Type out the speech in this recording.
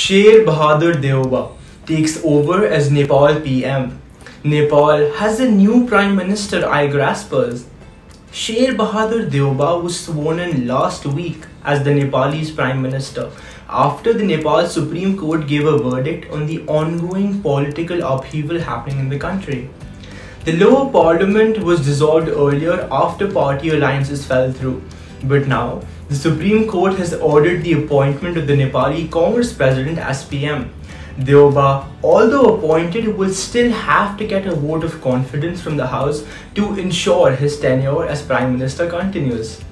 Sher Bahadur Deoba takes over as Nepal PM. Nepal has a new Prime Minister Igraasp. Sher Bahadur Deoba was sworn in last week as the Nepalese Prime Minister after the Nepal Supreme Court gave a verdict on the ongoing political upheaval happening in the country. The lower parliament was dissolved earlier after party alliances fell through, but now the Supreme Court has ordered the appointment of the Nepali Congress president as PM. Deoba, although appointed, will still have to get a vote of confidence from the House to ensure his tenure as Prime Minister continues.